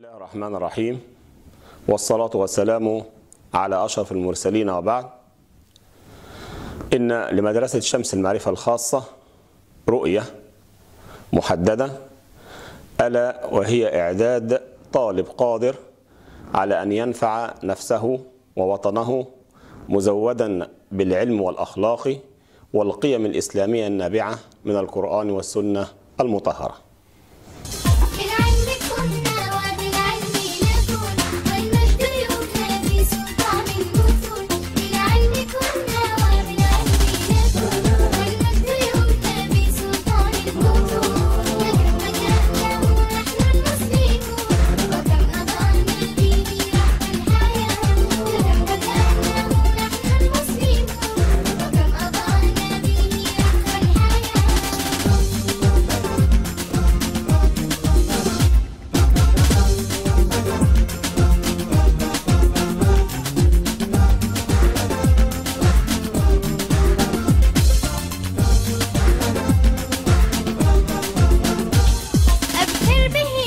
الله الرحمن الرحيم، والصلاة والسلام على أشرف المرسلين، وبعد. إن لمدرسة شمس المعرفة الخاصة رؤية محددة، ألا وهي إعداد طالب قادر على أن ينفع نفسه ووطنه، مزودا بالعلم والأخلاق والقيم الإسلامية النابعة من القرآن والسنة المطهرة. أبشر به